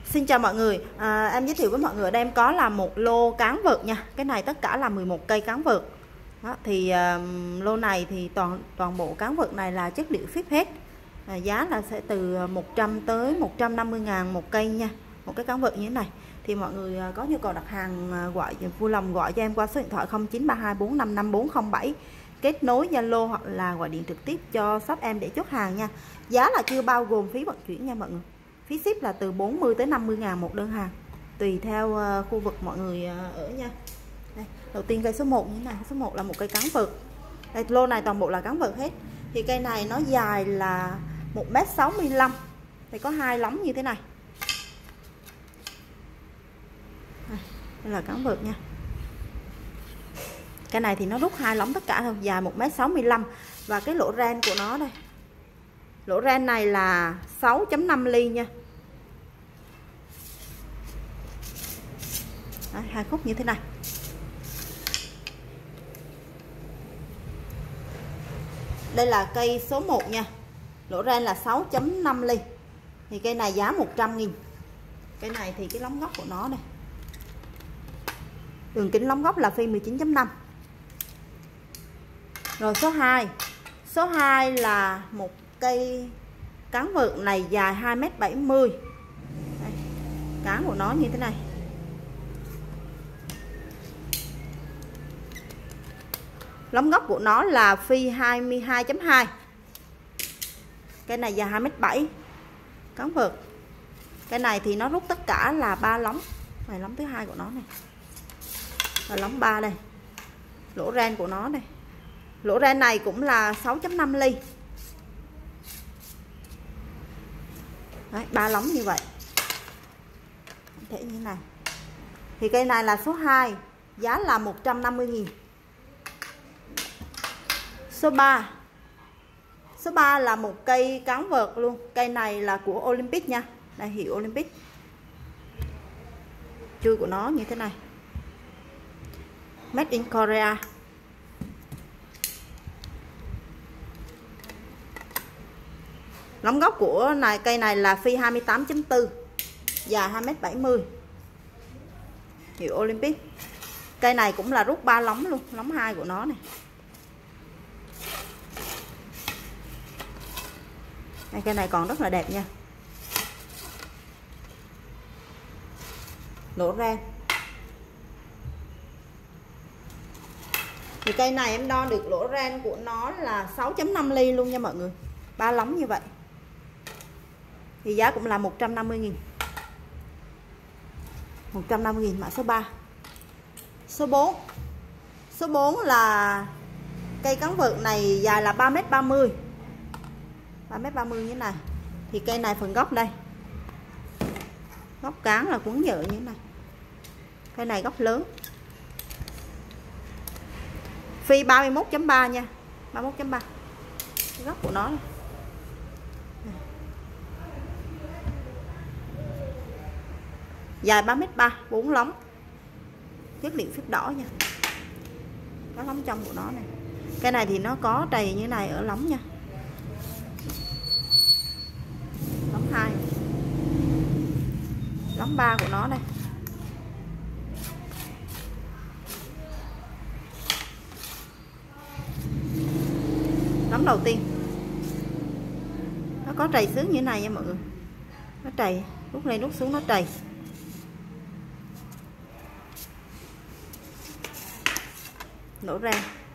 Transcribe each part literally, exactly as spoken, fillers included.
Xin chào mọi người, à, em giới thiệu với mọi người ở đây em có là một lô cán vợt nha. Cái này tất cả là mười một cây cán vợt. Đó, thì uh, lô này thì toàn toàn bộ cán vợt này là chất liệu phíp hết. À, giá là sẽ từ một trăm tới một trăm năm mươi ngàn một cây nha. Một cái cán vợt như thế này. Thì mọi người có nhu cầu đặt hàng gọi vui lòng gọi cho em qua số điện thoại không chín ba hai bốn năm năm bốn không bảy, kết nối Zalo hoặc là gọi điện trực tiếp cho shop em để chốt hàng nha. Giá là chưa bao gồm phí vận chuyển nha mọi người. Phí ship là từ bốn mươi tới năm mươi ngàn một đơn hàng, tùy theo uh, khu vực mọi người uh, ở nha. Đây, đầu tiên cây số một như thế này, số một là một cây cán vợt. Đây, lô này toàn bộ là cán vợt hết. Thì cây này nó dài là một mét sáu mươi lăm. Thì có hai lóng như thế này. Đây, đây là cán vợt nha. Cái này thì nó rút hai lóng tất cả thôi, dài một mét sáu mươi lăm và cái lỗ ren của nó đây. Lỗ ren này là sáu chấm năm ly nha. Đấy, hai khúc như thế này. Đây là cây số một nha. Lỗ ren là sáu chấm năm ly. Thì cây này giá một trăm nghìn. Cây này thì cái lóng góc của nó đây. Đường kính lóng góc là phi mười chín chấm năm. Rồi số hai. Số hai là một cây cán vợt này dài hai mét bảy mươi. Đây, cán của nó như thế này. Lóng góc của nó là phi hai mươi hai chấm hai. Cái này dài hai mét bảy. Cán vợt. Cái này thì nó rút tất cả là ba lóng. Này lóng thứ hai của nó này. Và lóng ba đây. Lỗ ren của nó đây. Lỗ ren này cũng là sáu chấm năm ly. Đấy, ba lóng như vậy. Thế như thế này. Thì cây này là số hai, giá là một trăm năm mươi nghìn. Số ba. Số ba là một cây cán vợt luôn. Cây này là của Olympic nha. Đây hiệu Olympic. Chui của nó như thế này. Made in Korea. Lóng góc của này cây này là phi hai mươi tám chấm bốn, dài hai mét bảy mươi. Hiệu Olympic. Cây này cũng là rút ba lóng luôn, lóng hai của nó này. Đây, cây này còn rất là đẹp nha. Lỗ ren. Thì cây này em đo được lỗ ren của nó là sáu chấm năm ly luôn nha mọi người. Ba lóng như vậy. Thì giá cũng là một trăm năm mươi nghìn. một trăm năm mươi nghìn mã số ba. Số bốn. Số bốn là cây cán vợt này dài là ba mét ba mươi. ba mét ba mươi như thế này. Thì cây này phần gốc đây. Gốc cán là quấn nhựa như thế này. Cây này gốc lớn. Phi ba mươi mốt chấm ba nha. ba mươi mốt chấm ba. Cái gốc của nó này. Dài ba mét ba, bốn lóng. Chất liệu phíp đỏ nha. Có lóng trong của nó này. Cái này thì nó có trầy như thế này ở lóng nha. Lóng hai. Lóng ba của nó đây. Lóng đầu tiên. Nó có trầy xước như thế này nha mọi người. Nó trầy, rút lên rút xuống nó trầy. Lỗ ren.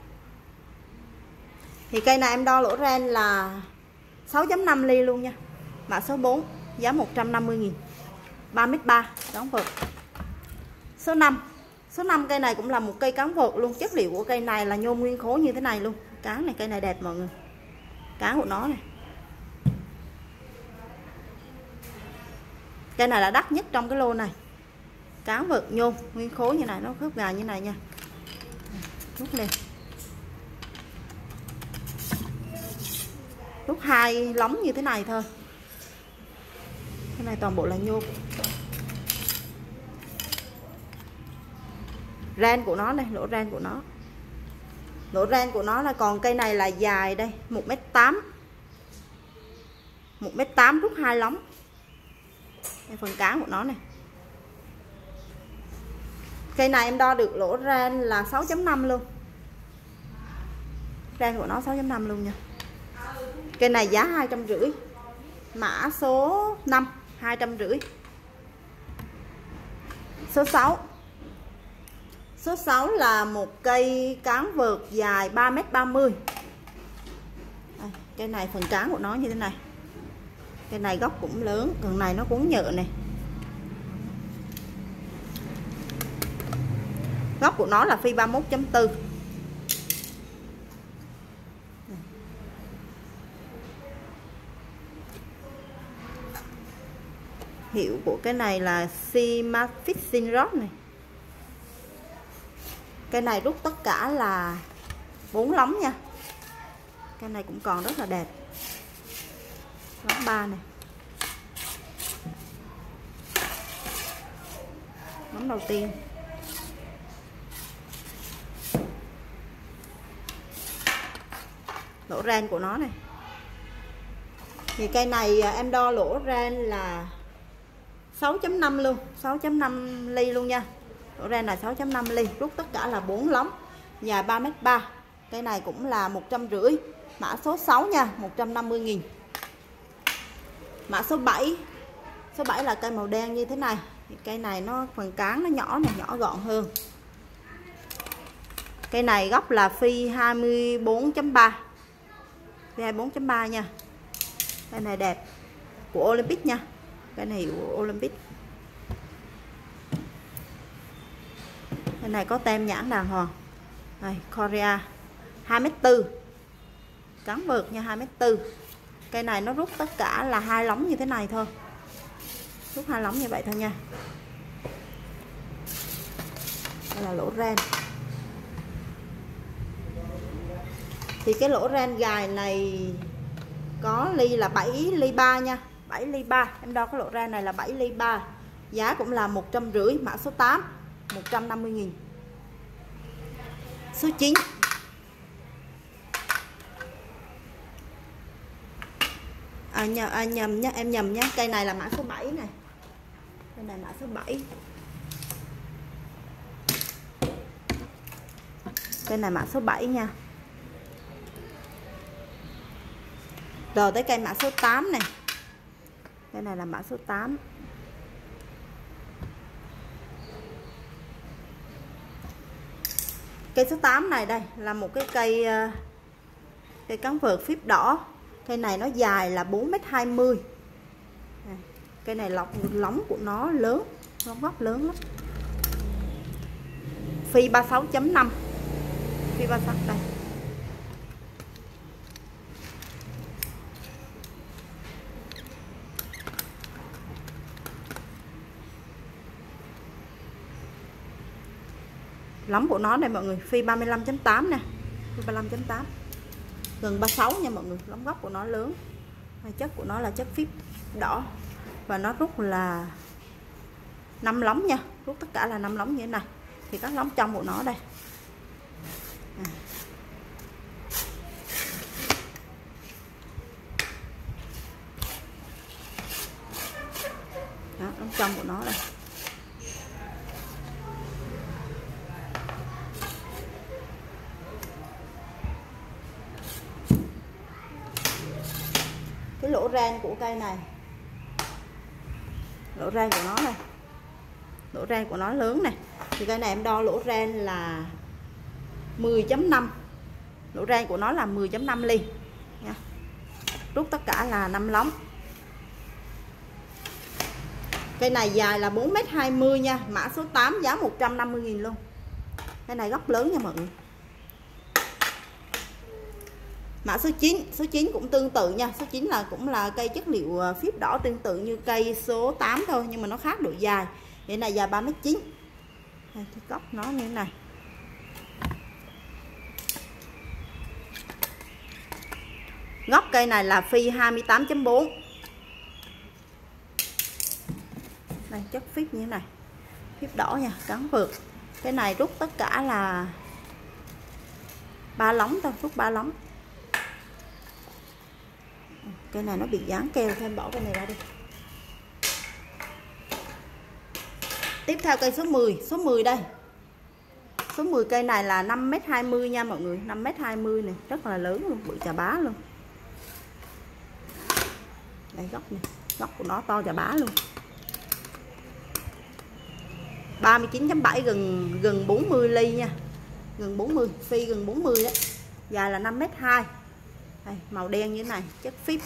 Thì cây này em đo lỗ ren là sáu chấm năm ly luôn nha. Mã số bốn, giá một trăm năm mươi nghìn. ba mét ba, cán vợt. Số năm. Số năm cây này cũng là một cây cán vợt luôn. Chất liệu của cây này là nhôm nguyên khối như thế này luôn. Cán này, cây này đẹp mọi người. Cán của nó này. Cây này là đắt nhất trong cái lô này. Cán vợt nhôm nguyên khối như này, nó khớp gà như này nha. Rút lên. Rút hai lóng như thế này thôi. Cái này toàn bộ là nhôm. Ren của nó này, lỗ ren của nó. Lỗ ren của nó là còn cây này là dài đây, một mét tám. một mét tám rút hai lóng. Đây, phần cán của nó này. Cây này em đo được lỗ ran là sáu chấm năm luôn. Ran của nó sáu chấm năm luôn nha. Cây này giá hai trăm rưỡi. Mã số năm hai trăm rưỡi. Số sáu. Số sáu là một cây cán vợt dài ba mét ba mươi. Đây, cây này phần cán của nó như thế này. Cây này gốc cũng lớn, phần này nó cũng nhựa này. Gốc của nó là phi ba mươi mốt chấm bốn. Hiệu của cái này là Sima Fishing Rod này. Cái này rút tất cả là bốn lóng nha. Cái này cũng còn rất là đẹp. Lóng ba này. Lóng đầu tiên. Lỗ ran của nó này. Thì cây này em đo lỗ ran là sáu chấm năm luôn, sáu chấm năm ly luôn nha. Lỗ ran là sáu chấm năm ly, rút tất cả là bốn lóng, dài ba mét ba. Cây này cũng là một trăm rưỡi. Mã số sáu nha, một trăm năm mươi nghìn. Mã số bảy. Số bảy là cây màu đen như thế này. Thì cây này nó phần cán nó nhỏ này, nhỏ gọn hơn. Cây này gốc là phi hai mươi bốn chấm ba. Phi hai mươi bốn chấm ba nha. Cây này đẹp. Của Olympic nha. Cái này của Olympic. Cái này có tem nhãn đàng hoàng. Đây, Korea. hai mét bốn. Cán vợt nha, hai mét bốn. Cây này nó rút tất cả là hai lóng như thế này thôi. Rút hai lóng như vậy thôi nha. Đây là lỗ ran. Thì cái lỗ ran gài này có ly là bảy ly ba nha. bảy ly ba. Em đo cái lỗ ran này là bảy ly ba. Giá cũng là một trăm rưỡi. Mã số tám một trăm năm mươi nghìn. Số chín. À, nhầm, à, nhầm nhá, em nhầm nhá. Cây này là mã số bảy này. Cây này mã số bảy. Cây này mã số bảy nha. Rồi tới cây mã số tám này. Cây này là mã số tám. Cây số tám này đây là một cái cây cây cán vợt phíp đỏ. Cây này nó dài là bốn mét hai mươi. Cây này lọc lóng của nó lớn, lóng gốc lớn lắm. Phi ba mươi sáu chấm năm. Phi ba mươi sáu đây. Lóng của nó này mọi người, phi ba mươi lăm chấm tám nè. Phi ba mươi lăm chấm tám. Gần ba mươi sáu nha mọi người, lóng gốc của nó lớn. Chất của nó là chất phíp đỏ và nó rút là năm lóng nha, rút tất cả là năm lóng như thế này. Thì các lóng trong của nó đây. À. Đó, lóng trong của nó đây. Cái lỗ ran của cây này, lỗ ran của nó này, lỗ ran của nó lớn này. Thì cây này em đo lỗ ran là mười chấm năm. Lỗ ran của nó là mười chấm năm ly nha. Rút tất cả là năm lóng. Cây này dài là bốn mét hai mươi nha. Mã số tám giá một trăm năm mươi nghìn luôn. Cây này gốc lớn nha mọi người. Mã số chín. Số chín cũng tương tự nha. Số chín là cũng là cây chất liệu phíp đỏ tương tự như cây số tám thôi, nhưng mà nó khác độ dài. Cái này dài ba mét chín. Đây, cái gốc nó như thế này. Gốc cây này là phi hai mươi tám chấm bốn. Đây, chất phíp như thế này. Phíp đỏ nha, cán vợt. Cái này rút tất cả là ba lóng thôi, rút ba lóng. Cái này nó bị dán keo, thêm bỏ cái này ra đi. Tiếp theo cây số mười. Số mười đây. Số mười cây này là năm mét hai mươi nha mọi người. năm mét hai mươi này. Rất là lớn luôn. Bự chà bá luôn. Đây góc này. Góc của nó to chà bá luôn. ba mươi chín chấm bảy gần gần bốn mươi ly nha. Gần bốn mươi. Phi gần bốn mươi đấy. Dài là năm mét hai. Đây, màu đen như thế này. Chất phíp.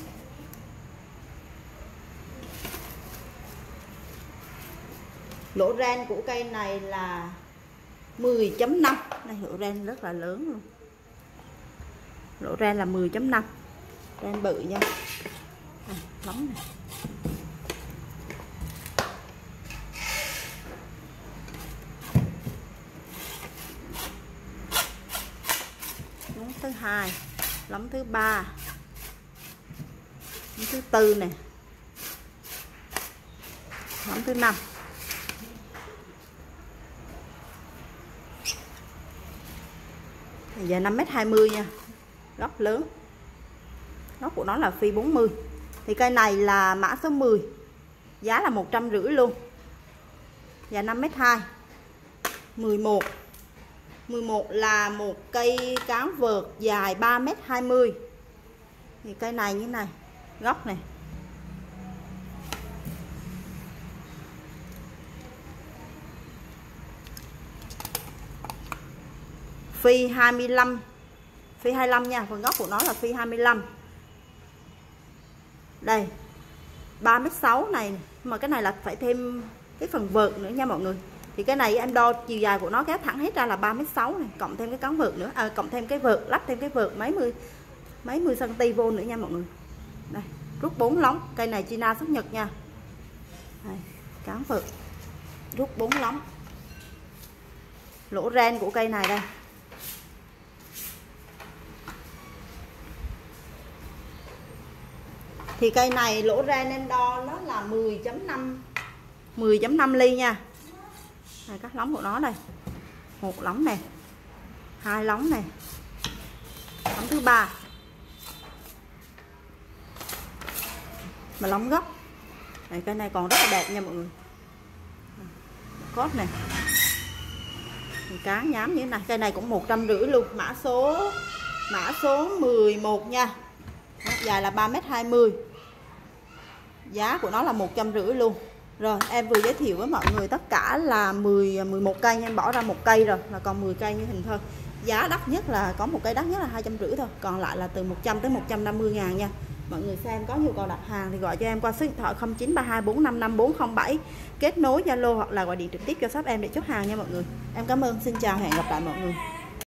Lỗ ran của cây này là mười chấm năm. Đây lỗ ran rất là lớn luôn. Lỗ ran là mười chấm năm. Ran bự nha. À, nóng này. Lóng thứ hai, lóng thứ ba, lóng thứ tư nè, lóng thứ năm. Giờ năm mét hai mươi nha. Góc lớn. Góc của nó là phi bốn mươi. Thì cây này là mã số mười. Giá là một trăm rưỡi luôn. Dài năm mét hai. mười một. mười một là một cây cán vợt dài ba mét hai mươi. Thì cây này như này, góc này. Phi hai mươi lăm. Phi hai mươi lăm nha, phần góc của nó là phi hai mươi lăm. Đây. ba mét sáu này, mà cái này là phải thêm cái phần vợt nữa nha mọi người. Thì cái này em đo chiều dài của nó kéo thẳng hết ra là ba mét sáu này, cộng thêm cái cán vợt nữa, à, cộng thêm cái vợt, lắp thêm cái vợt mấy mươi mấy mươi cm vô nữa nha mọi người. Đây, rút bốn lóng, cây này China xuất Nhật nha. Đây, cán vợt. Rút bốn lóng. Lỗ ran của cây này đây. Thì cây này lỗ ran em đo nó là mười chấm năm. mười chấm năm ly nha. Đây, các lóng của nó đây. Một lóng này, hai lóng này, lóng thứ ba, mà lóng gốc. Đây, cây này còn rất là đẹp nha mọi người. Cốt này, cá nhám như thế này. Cây này cũng một trăm rưỡi luôn. Mã số mã số mười một nha. Dài là ba mét hai mươi. Giá của nó là một trăm rưỡi luôn. Rồi em vừa giới thiệu với mọi người tất cả là mười, mười một cây, em bỏ ra một cây rồi là còn mười cây như hình thôi. Giá đắt nhất là có một cây đắt nhất là hai trăm rưỡi thôi, còn lại là từ một trăm tới một trăm năm mươi ngàn nha. Mọi người xem có nhu cầu đặt hàng thì gọi cho em qua số điện thoại không chín ba hai bốn năm năm bốn không bảy, kết nối Zalo hoặc là gọi điện trực tiếp cho shop em để chốt hàng nha mọi người. Em cảm ơn, xin chào, hẹn gặp lại mọi người.